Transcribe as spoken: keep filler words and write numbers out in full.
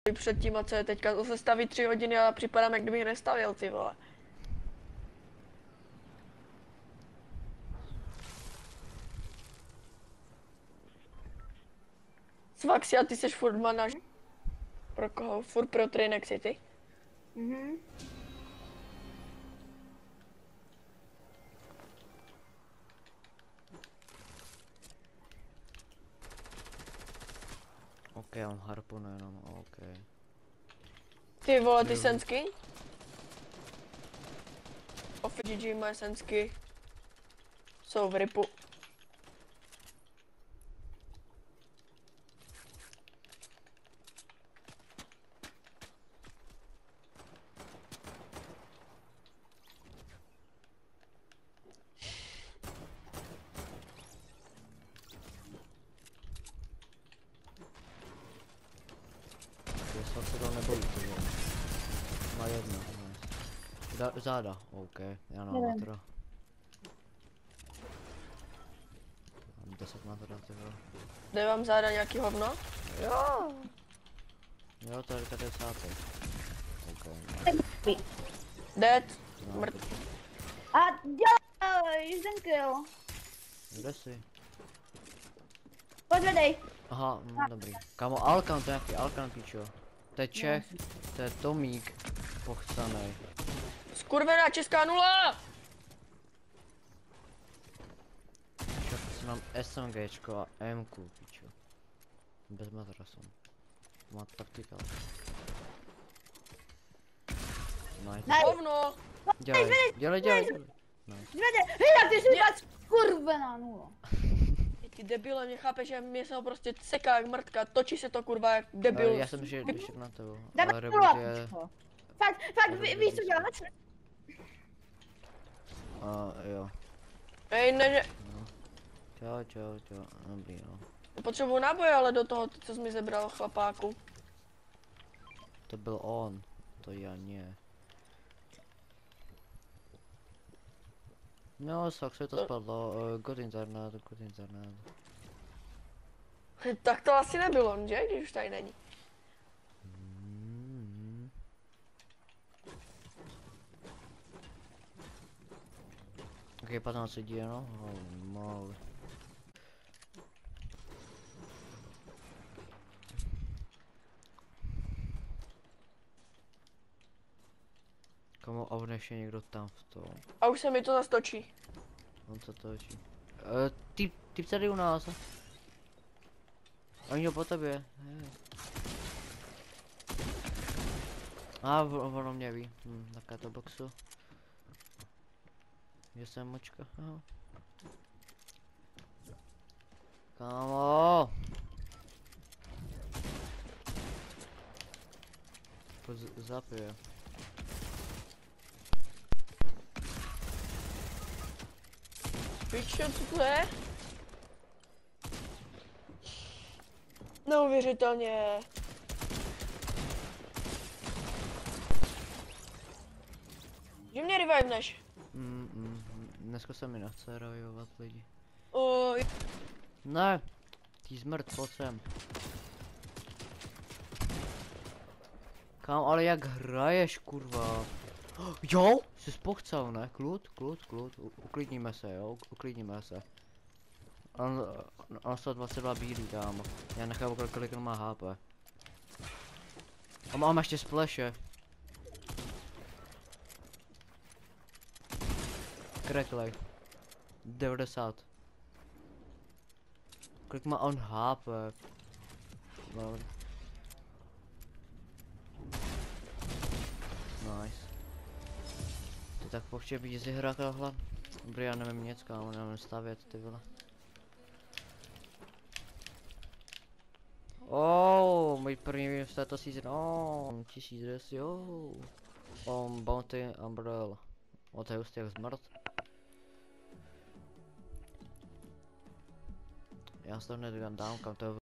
před tím a co je teďka, to se staví tři hodiny a připadám, jak kdybych nestavěl, ty vole. Svaxi, a ty seš furt manaž. Pro koho? Furt pro Trinex City? Mhm. OK, mám harpunu jenom, OK. Ty vole, ty sensky? Off G G moje sensky jsou v ripu. Jestli se to nebojí, to je. Má jedno, nice. Da, záda, OK, já mám matra. Mám deset matra, ty vole. Jde vám záda nějaký hovno? Jo! Jo, to je padesátý. OK, nice. Dead. No, Mrt. A jo, jeden kill. kde jsi? Podvedej. Aha, mm, dobrý. Kámo, Alkan, to je nějaký Alkan, pičo. To je Čech, to je Tomík, pochcanej. Skurvená česká nula! Pičo, to mám SMGčko a M-ku, pičo. Bez matrasu. Má taktikal. Nice. Hovno! Dělej, dělej, dělej, dělej. Nice. Podvedej. Hej, ty jsi dát skurvená nula. Ty debile, nechápeš, že mě se ho prostě seká jak mrtka, točí se to kurva jak debil. Uh, já jsem že ještě na to, Dáme ale nula, reboot je... pičko. Fakt, fakt, ví- víš co děláme? Uh, jo. Ej, ne, ne. Čau, čau, čau, dobrý no. Potřebuju náboje, ale do toho, co jsi mi zebral, chlapáku. To byl on, to já ne. No, fakt se to To- spadlo, uh, good internet, good internet. Tak to asi nebylo, že? Když už tady není. Mm. Ok, patnáct lidí, no? Oh, moly. Komu a ještě někdo tam v tom? A už se mi to zastočí. On se točí. Uh, typ, typ tady u nás. Oni ho po tobě. Hej. A ah, ono mě ví. Hm, taká to boxu. Je jsem močka. Aha. Kámo. Zapije. Pičo, co to je? Neuvěřitelně. Že mě reviveneš? Mm, mm, dneska se mi nechce revivovat lidi. O, Ne, ty zmrt, pojď sem. Kam, ale jak hraješ, kurva? Jo, jsi spochcal, ne? Klud, klud, klud, U, uklidníme se, jo, uklidníme se. On, on sto dvacet dva bílý, kámo. Já nechápu, kolik, kolik on má H P. A mám ještě spleše. Crack devadesát. Kolik má on H P? No. Nice. Ty tak povště být si hrát tohle. Dobrý, já nevím nic, kámo, nevím stavět, ty vole. Oh, můj první win v této season, oh, tisíc dres, jo. Um, Bounty Umbrella. O, to je už jak zmrt. Já se to hned dám, kam to je